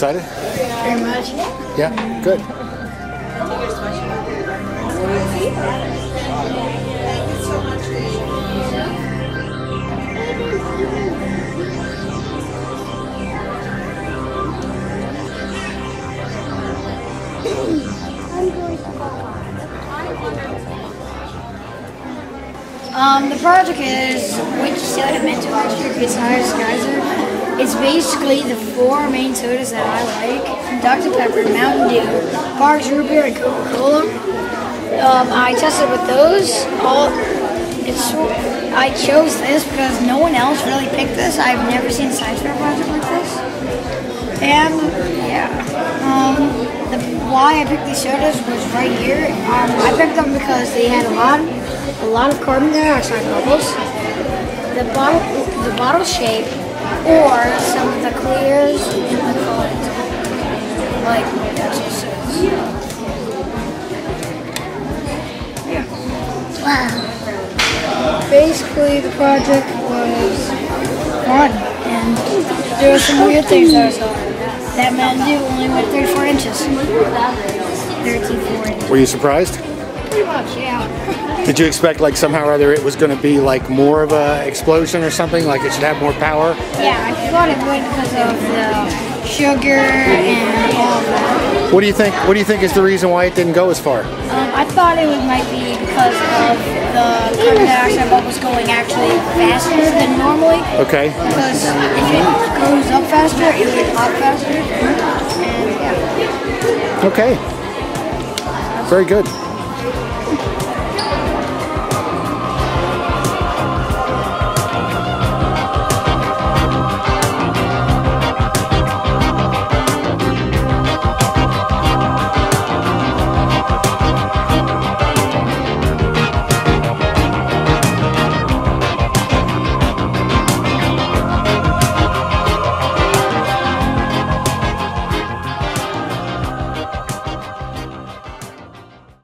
excited? Very much. Yeah, good. The project is which soda meant to extra besides geyser. It's basically the 4 main sodas that I like: Dr. Pepper, Mountain Dew, Parks Root Beer, and Coca-Cola. I tested with those. I chose this because no one else really picked this. I've never seen a science fair project like this. And yeah, why I picked these sodas was right here. I picked them because they had a lot of carbon dioxide bubbles, the bottle shape, or some of the clears in the colors. Like that's what it says. Yeah. Wow. Basically, the project was fun, and there were some weird things that I saw. That Mountain Dew only went 34 inches. 34 inches. Were you surprised? Pretty much, yeah. Did you expect like somehow or other it was going to be like more of a explosion or something? Like it should have more power? Yeah, I thought it would because of the sugar and all of that. What do you think? What do you think is the reason why it didn't go as far? I thought it might be because of the carbon dioxide bubbles going actually faster than normally. Okay. Because if it goes up faster, it would pop faster. And yeah. Okay. Very good.